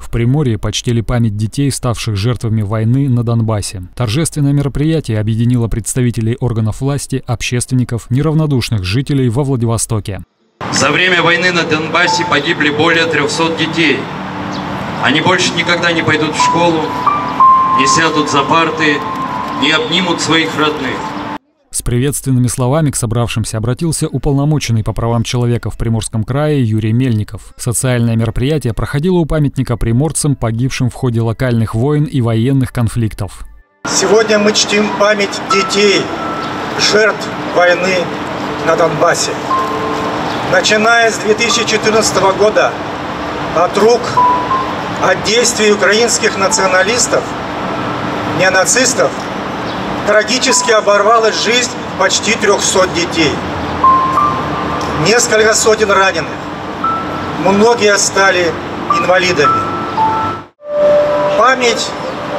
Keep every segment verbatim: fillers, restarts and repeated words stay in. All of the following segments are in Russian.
В Приморье почтили память детей, ставших жертвами войны на Донбассе. Торжественное мероприятие объединило представителей органов власти, общественников, неравнодушных жителей во Владивостоке. За время войны на Донбассе погибли более трёхсот детей. Они больше никогда не пойдут в школу, не сядут за парты, не обнимут своих родных. С приветственными словами к собравшимся обратился уполномоченный по правам человека в Приморском крае Юрий Мельников. Социальное мероприятие проходило у памятника приморцам, погибшим в ходе локальных войн и военных конфликтов. Сегодня мы чтим память детей, жертв войны на Донбассе. Начиная с две тысячи четырнадцатого года от рук, от действий украинских националистов, неонацистов, трагически оборвалась жизнь почти трёхсот детей. Несколько сотен раненых. Многие стали инвалидами. Память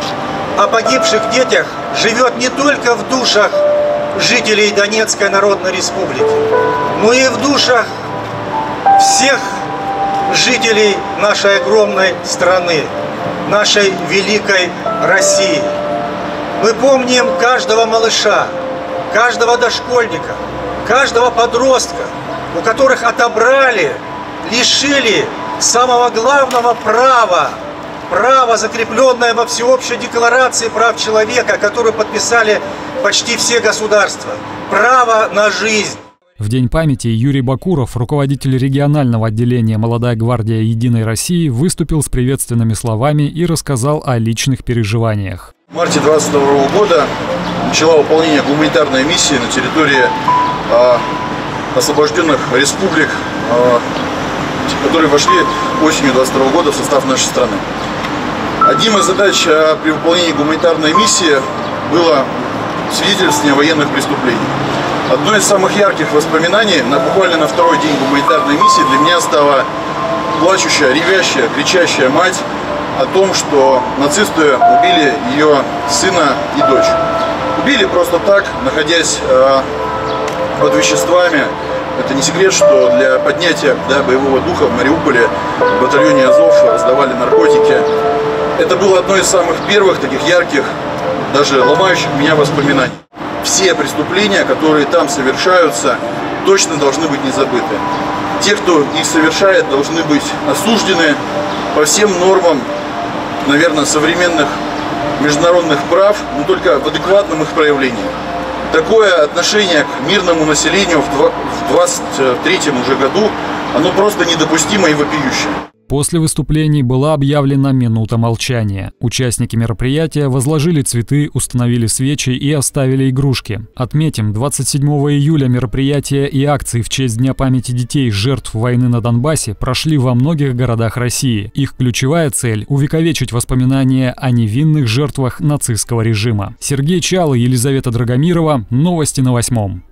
о погибших детях живет не только в душах жителей Донецкой Народной Республики, но и в душах всех жителей нашей огромной страны, нашей великой России. Мы помним каждого малыша, каждого дошкольника, каждого подростка, у которых отобрали, лишили самого главного права, право, закрепленное во Всеобщей декларации прав человека, которую подписали почти все государства, право на жизнь. В День памяти Юрий Бакуров, руководитель регионального отделения «Молодая гвардия Единой России», выступил с приветственными словами и рассказал о личных переживаниях. В марте две тысячи двадцать второго года начала выполнение гуманитарной миссии на территории э, освобожденных республик, э, которые вошли осенью две тысячи двадцать второго года в состав нашей страны. Одним из задач э, при выполнении гуманитарной миссии было свидетельствование военных преступлений. Одно из самых ярких воспоминаний, на, буквально на второй день гуманитарной миссии, для меня стала плачущая, ревящая, кричащая мать о том, что нацисты убили ее сына и дочь. Убили просто так, находясь э, под веществами. Это не секрет, что для поднятия да, боевого духа в Мариуполе в батальоне Азов раздавали наркотики. Это было одно из самых первых таких ярких, даже ломающих меня воспоминаний. Все преступления, которые там совершаются, точно должны быть не забыты. Те, кто их совершает, должны быть осуждены по всем нормам, наверное, современных международных прав, но только в адекватном их проявлении. Такое отношение к мирному населению в двадцать третьем уже году, оно просто недопустимо и вопиющее. После выступлений была объявлена минута молчания. Участники мероприятия возложили цветы, установили свечи и оставили игрушки. Отметим, двадцать седьмого июля мероприятия и акции в честь Дня памяти детей, жертв войны на Донбассе, прошли во многих городах России. Их ключевая цель – увековечить воспоминания о невинных жертвах нацистского режима. Сергей Чал и Елизавета Драгомирова. Новости на восьмом.